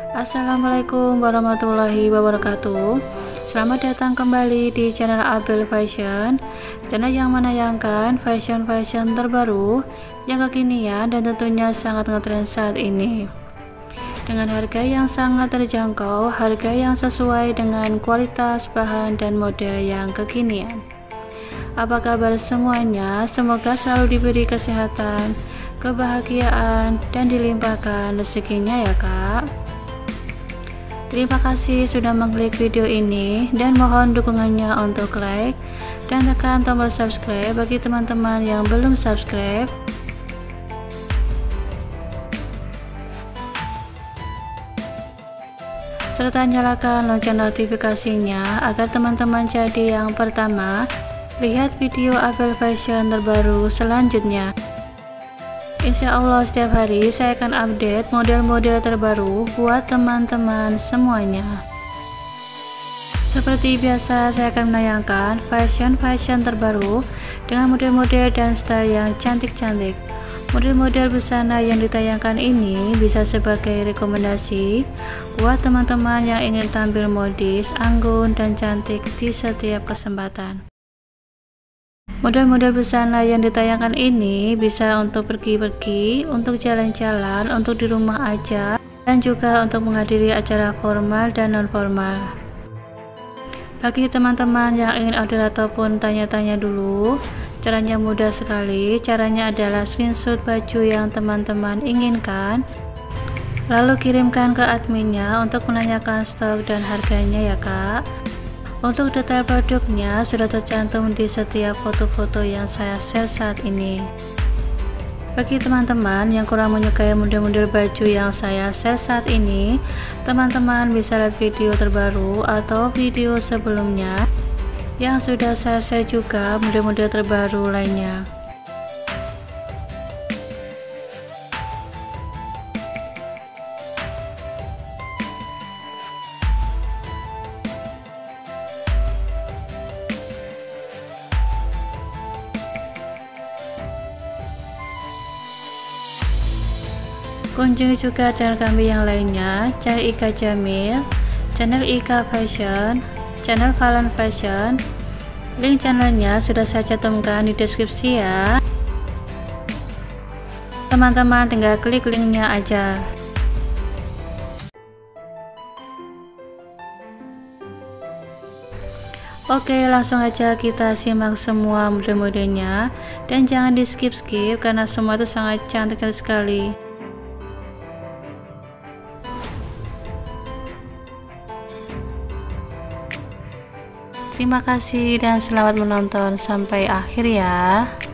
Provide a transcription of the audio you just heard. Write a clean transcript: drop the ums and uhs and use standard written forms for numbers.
Assalamualaikum warahmatullahi wabarakatuh. Selamat datang kembali di channel Abel Fashion, channel yang menayangkan fashion terbaru yang kekinian dan tentunya sangat ngetren saat ini, dengan harga yang sangat terjangkau, harga yang sesuai dengan kualitas bahan dan model yang kekinian. Apa kabar semuanya? Semoga selalu diberi kesehatan, kebahagiaan, dan dilimpahkan rezekinya ya kak. Terima kasih sudah mengklik video ini dan mohon dukungannya untuk like dan tekan tombol subscribe bagi teman-teman yang belum subscribe. Serta nyalakan lonceng notifikasinya agar teman-teman jadi yang pertama lihat video Abel Fashion terbaru selanjutnya. Insya Allah setiap hari saya akan update model-model terbaru buat teman-teman semuanya. Seperti biasa, saya akan menayangkan fashion terbaru dengan model-model dan style yang cantik-cantik. Model-model busana yang ditayangkan ini bisa sebagai rekomendasi buat teman-teman yang ingin tampil modis, anggun, dan cantik di setiap kesempatan. Model-model busana yang ditayangkan ini bisa untuk pergi-pergi, untuk jalan-jalan, untuk di rumah aja, dan juga untuk menghadiri acara formal dan non-formal. Bagi teman-teman yang ingin order ataupun tanya-tanya dulu, caranya mudah sekali. Caranya adalah screenshot baju yang teman-teman inginkan, lalu kirimkan ke adminnya untuk menanyakan stok dan harganya ya kak. Untuk detail produknya sudah tercantum di setiap foto-foto yang saya share saat ini. Bagi teman-teman yang kurang menyukai model-model baju yang saya share saat ini, teman-teman bisa lihat video terbaru atau video sebelumnya yang sudah saya share juga model-model terbaru lainnya. Kunjungi juga channel kami yang lainnya, channel Ika Jamil, channel Ika Fashion, channel Falan Fashion. Link channelnya sudah saya cantumkan di deskripsi ya. Teman-teman tinggal klik linknya aja. Oke, langsung aja kita simak semua model-modelnya dan jangan di skip-skip karena semua itu sangat cantik-cantik sekali. Terima kasih dan selamat menonton sampai akhir ya.